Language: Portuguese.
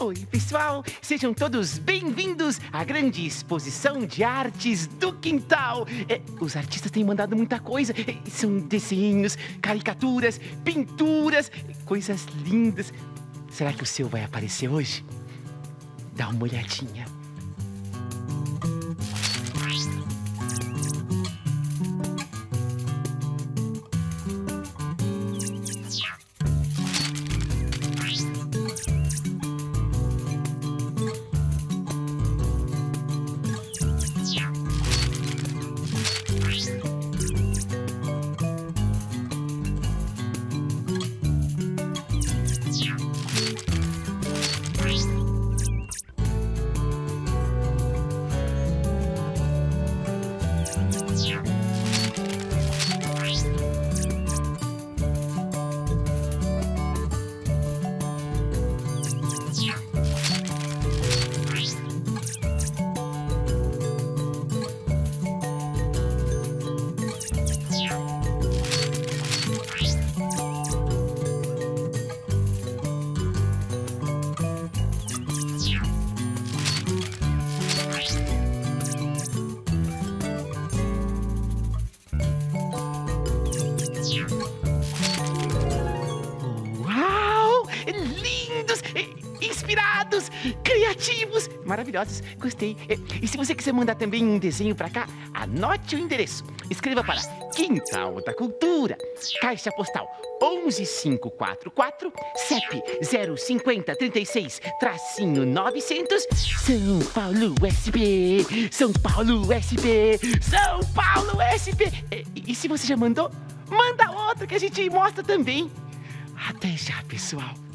Oi, pessoal! Sejam todos bem-vindos à grande exposição de artes do quintal. Os artistas têm mandado muita coisa. São desenhos, caricaturas, pinturas, coisas lindas. Será que o seu vai aparecer hoje? Dá uma olhadinha. Uau! Lindos! Inspirados! Criativos! Maravilhosos! Gostei! E se você quiser mandar também um desenho pra cá, anote o endereço. Escreva para Quintal da Cultura, Caixa Postal 11544, CEP 05036-900, São Paulo, SP! São Paulo, SP! São Paulo, SP! E se você já mandou, manda outro que a gente mostra também. Até já, pessoal!